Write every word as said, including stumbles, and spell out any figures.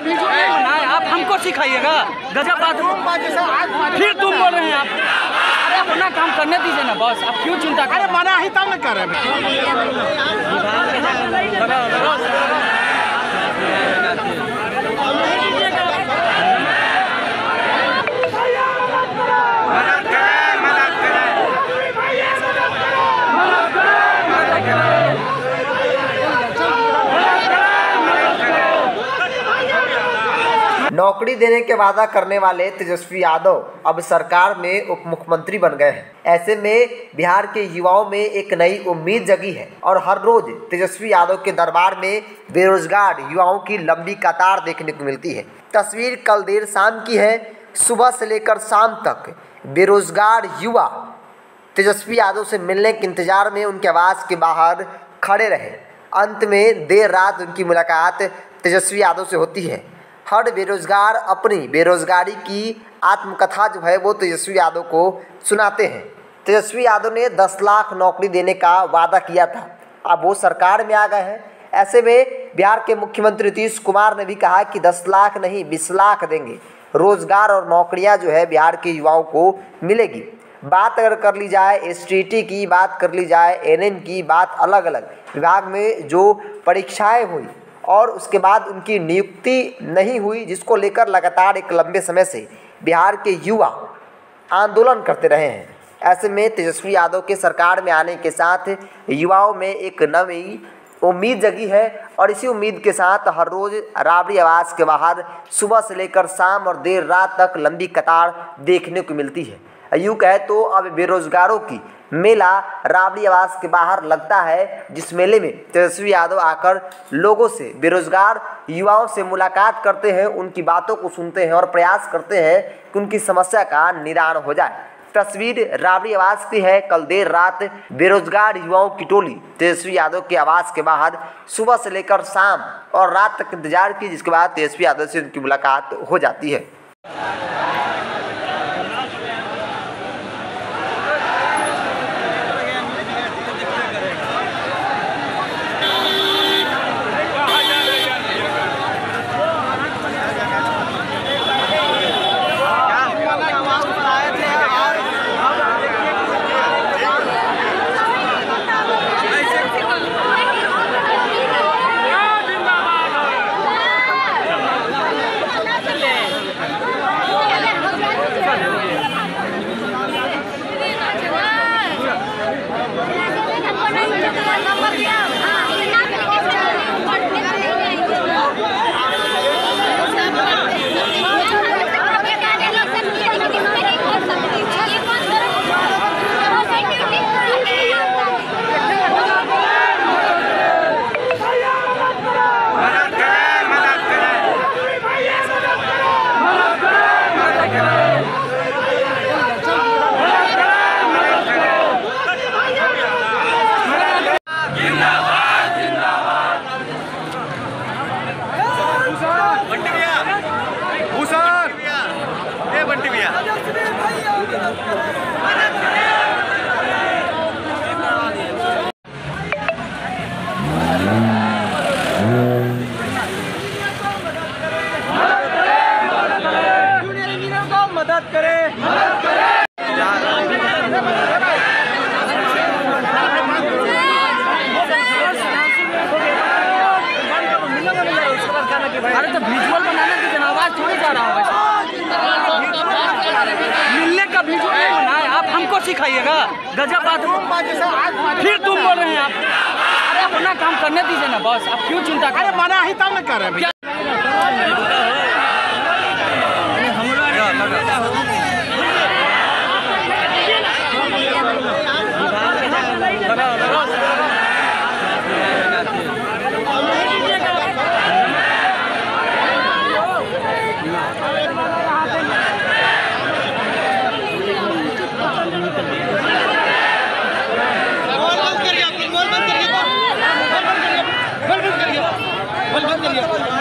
Video नहीं बनाए, आप हमको सिखाइएगा गजब बात। फिर तुम बोल रहे हैं आप, अरे अपना काम करने दीजिए ना बॉस, आप क्यों चिंता कर रहे हैं? मना ही तब न कर रहे नौकरी देने के वादा करने वाले तेजस्वी यादव अब सरकार में उप मुख्यमंत्री बन गए हैं। ऐसे में बिहार के युवाओं में एक नई उम्मीद जगी है और हर रोज तेजस्वी यादव के दरबार में बेरोजगार युवाओं की लंबी कतार देखने को मिलती है। तस्वीर कल देर शाम की है। सुबह से लेकर शाम तक बेरोजगार युवा तेजस्वी यादव से मिलने के इंतजार में उनके आवास के बाहर खड़े रहे। अंत में देर रात उनकी मुलाकात तेजस्वी यादव से होती है। हर बेरोजगार अपनी बेरोजगारी की आत्मकथा जो है वो तेजस्वी यादव को सुनाते हैं। तेजस्वी यादव ने दस लाख नौकरी देने का वादा किया था, अब वो सरकार में आ गए हैं। ऐसे में बिहार के मुख्यमंत्री नीतीश कुमार ने भी कहा कि दस लाख नहीं बीस लाख देंगे, रोजगार और नौकरियां जो है बिहार के युवाओं को मिलेगी। बात अगर कर ली जाए एस टी टी की, बात कर ली जाए एन एम की, बात अलग अलग विभाग में जो परीक्षाएँ हुई और उसके बाद उनकी नियुक्ति नहीं हुई, जिसको लेकर लगातार एक लंबे समय से बिहार के युवा आंदोलन करते रहे हैं। ऐसे में तेजस्वी यादव के सरकार में आने के साथ युवाओं में एक नई उम्मीद जगी है और इसी उम्मीद के साथ हर रोज़ राबड़ी आवास के बाहर सुबह से लेकर शाम और देर रात तक लंबी कतार देखने को मिलती है। यूँ कहे तो अब बेरोजगारों की मेला राबड़ी आवास के बाहर लगता है, जिस मेले में तेजस्वी यादव आकर लोगों से, बेरोजगार युवाओं से मुलाकात करते हैं, उनकी बातों को सुनते हैं और प्रयास करते हैं कि उनकी समस्या का निदान हो जाए। तस्वीर राबड़ी आवास की है। कल देर रात बेरोजगार युवाओं की टोली तेजस्वी यादव के आवास के बाहर सुबह से लेकर शाम और रात तक इंतजार की, जिसके बाद तेजस्वी यादव से उनकी मुलाकात हो जाती है। मदद करें, मदद करें। अरे तो विजुअल बनाने की आवाज थोड़ी जा रहा है, मिलने का विजुअल नहीं बनाए, आप हमको सिखाइएगा गजब बात। फिर तुम बोल रहे हैं आप, अरे अपना काम करने दीजिए ना बॉस, आप क्यों चिंता कर रहे हैं? मना ही तब न कर रहे हैं। बंद करिए, बंद करिए, बंद करिए।